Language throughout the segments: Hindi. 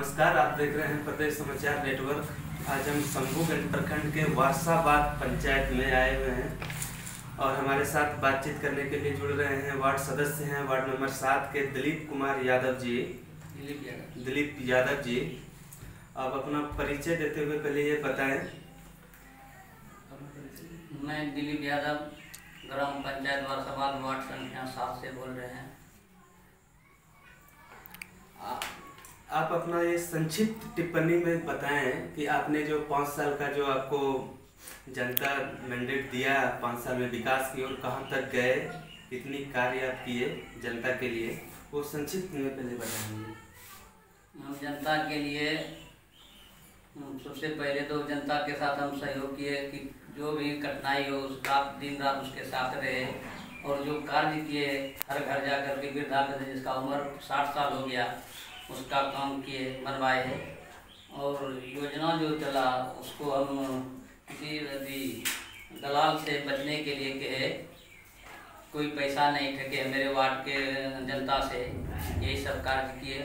नमस्कार, आप देख रहे हैं प्रदेश समाचार नेटवर्क। आज हम शंभूगंज प्रखंड के वारसाबाद पंचायत में आए हुए हैं और हमारे साथ बातचीत करने के लिए जुड़ रहे हैं वार्ड सदस्य हैं वार्ड नंबर 7 के दिलीप कुमार यादव जी। दिलीप यादव जी, आप अपना परिचय देते हुए पहले ये बताएं। मैं दिलीप यादव ग्राम पंचायत वारसाबाद वार्ड संख्या 7 से बोल रहे हैं। आप अपना ये संक्षिप्त टिप्पणी में बताएं कि आपने जो 5 साल का जो आपको जनता मैंडेट दिया, 5 साल में विकास की ओर कहाँ तक गए, कितनी कार्य आप किए जनता के लिए, वो संक्षिप्त में पहले बताएंगे। हम जनता के लिए सबसे पहले तो जनता के साथ हम सहयोग किए कि जो भी कठिनाई हो दिन रात उसके साथ रहे और जो कार्य किए हर घर जा कर के वृद्धा पेंशन जिसका उम्र 60 साल हो गया उसका काम किए बनवाए है। और योजना जो चला उसको हम किसी भी दलाल से बचने के लिए कहे, कोई पैसा नहीं ठगे मेरे वार्ड के जनता से, यही सब कार्य किए।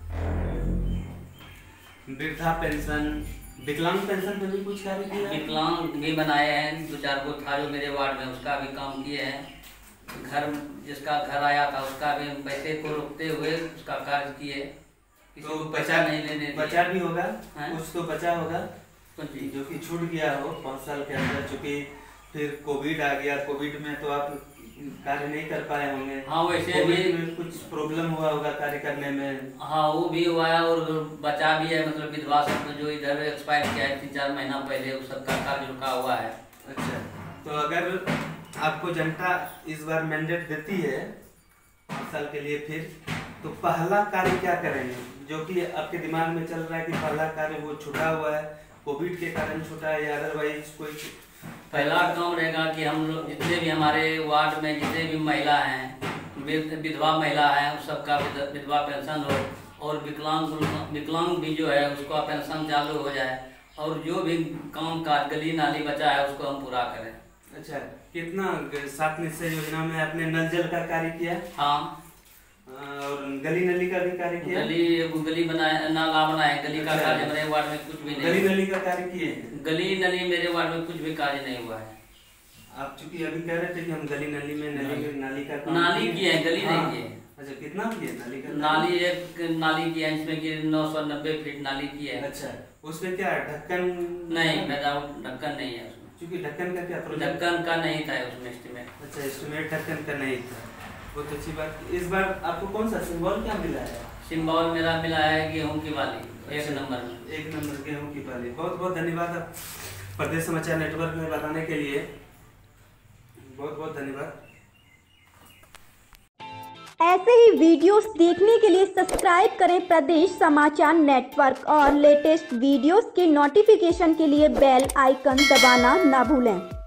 वृद्धा पेंशन, विकलांग पेंशन पे भी कुछ कार्य किया? विकलांग भी बनाए हैं, 2-4 को था जो मेरे वार्ड में, उसका भी काम किए हैं। घर जिसका घर आया था उसका भी पैसे को रोकते हुए उसका कार्य किए। तो पैसा नहीं लेने बचा भी होगा, कुछ तो बचा होगा जो कि छूट गया हो 5 साल के अंदर, चूँकि फिर कोविड आ गया। कोविड में तो आप कार्य नहीं कर पाए होंगे। हाँ, वैसे भी कुछ प्रॉब्लम हुआ होगा कार्य करने में। हाँ, वो भी हुआ है और बचा भी है, मतलब विधवा सब जो इधर एक्सपायर किया है 3-4 महीना पहले, उस सबका कार्य रुका हुआ है। अच्छा, तो अगर आपको जनता इस बार मैंडेट देती है 5 साल के लिए, फिर तो पहला कार्य क्या करेंगे जो कि आपके दिमाग में चल रहा है कि पहला कार्य वो छूटा हुआ है, कोविड के कारण छूटा है या अदरवाइज कोई? पहला काम रहेगा कि हम लोग जितने भी हमारे वार्ड में जितने भी महिला हैं, विधवा महिला हैं, उस सबका विधवा पेंशन हो और विकलांग भी जो है उसका पेंशन चालू हो जाए और जो भी काम काज गली नाली बचा है उसको हम पूरा करें। अच्छा, कितना 7 निश्चय योजना में आपने नल जल का कार्य किया? हाँ, और गली नली का भी कार्य किया? गली बनाए, नाला बनाए, गली का कार्य मेरे वार्ड में कुछ भी नहीं। गली नली का कार्य किए? गली नली मेरे वार्ड में कुछ भी कार्य नहीं हुआ है। आप चूंकि अभी कह रहे थे कि हम गली नली में नाली का नाली किए हैं, गली नहीं किए। अच्छा, कितना किए नाली का? नाली एक नाली की है जिसमें कि 990 फीट नाली की है। अच्छा, उसमें क्या ढक्कन? नहीं, ढक्कन नहीं है उसमें, क्योंकि ढक्कन का क्या? ढक्कन का नहीं था उसमें एस्टीमेट। अच्छा, एस्टीमेट ढक्कन का नहीं था, बहुत अच्छी बात। इस बार आपको कौन सा सिंबल क्या मिला है? सिंबल मेरा मिला है गेहूं की बाली। अच्छा, 1 नंबर में 1 नंबर गेहूं की बाली। बहुत बहुत धन्यवाद आप प्रदेश समाचार नेटवर्क में बताने के लिए, बहुत बहुत धन्यवाद। ऐसे ही वीडियोस देखने के लिए सब्सक्राइब करें प्रदेश समाचार नेटवर्क और लेटेस्ट वीडियोस के नोटिफिकेशन के लिए बेल आइकन दबाना ना भूलें।